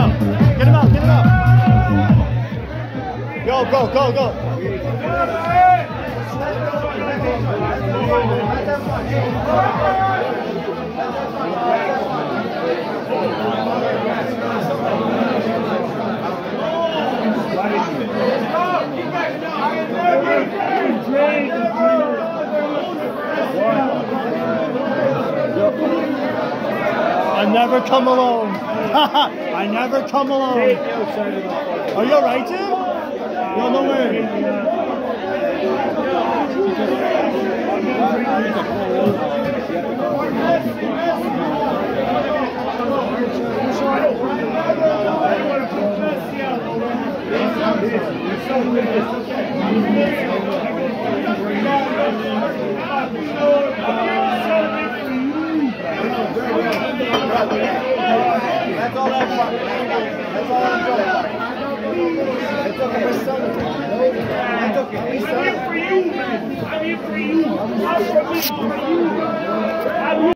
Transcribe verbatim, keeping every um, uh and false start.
out. Get him out. Get him out. Go, go, go, go. I never come alone. I never come alone. Are you alright, Tim? No, no way. That's all that's fun. That's all I'm doing. It's okay. We're celebrating. It's okay. I'm here for you, man. I'm here for you. I'm for you.